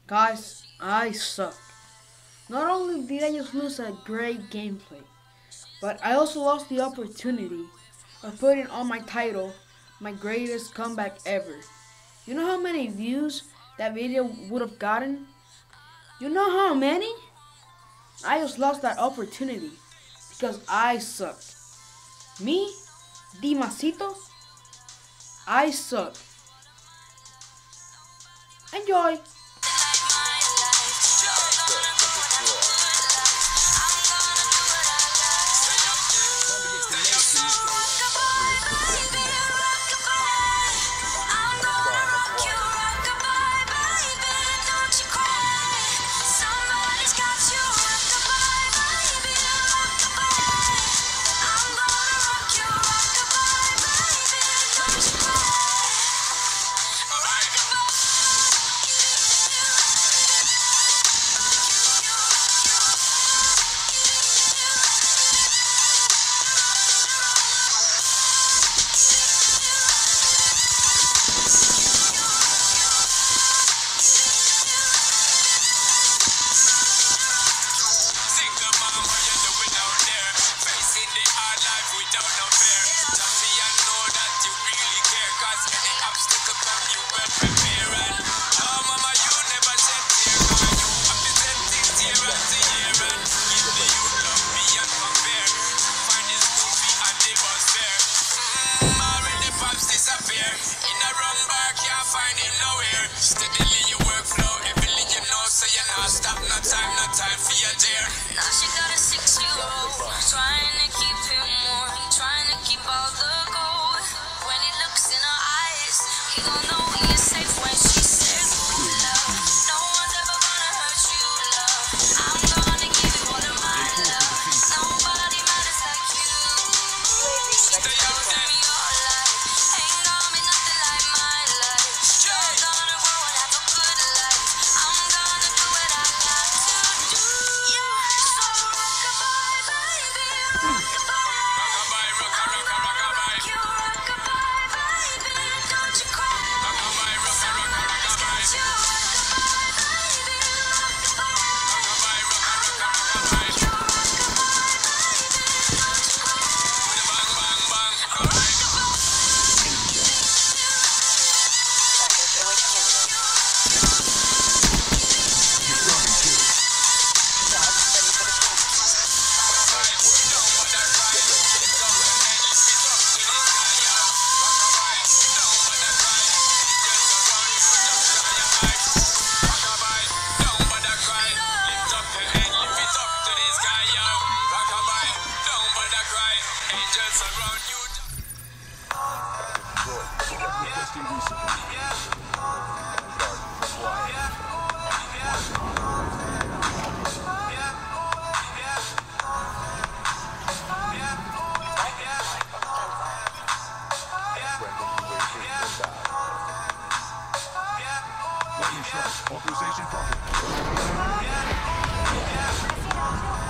Guys, I suck. Not only did I just lose a great gameplay, but I also lost the opportunity of putting on my title my greatest comeback ever. You know how many views that video would have gotten? You know how many? I just lost that opportunity because I suck. Me, Dimasito, I suck. Enjoy! Steadily your workflow, every you know, so you not stop, no time for your dear. Now she got a 6-year-old, trying to keep him warm, trying to keep all the gold. When he looks in her eyes, he gon' know he is safe when she says, ooh, love. No one's ever gonna hurt you, love. I'm gonna give you all of my love. Nobody matters like you. Stay out there. Your life ain't gonna be nothing like my life. You're gonna grow and have a good life. I'm gonna do what I got to do. Yeah, so rockabye, baby, rockabye. Rockabye, rockabye. You rockabye, baby, don't you cry. Rockabye, rockabye. You rockabye, baby, rockabye. Rockabye, rockabye. You rockabye, baby, don't you cry. Bang, bang, bang. Alright. Authorization profit.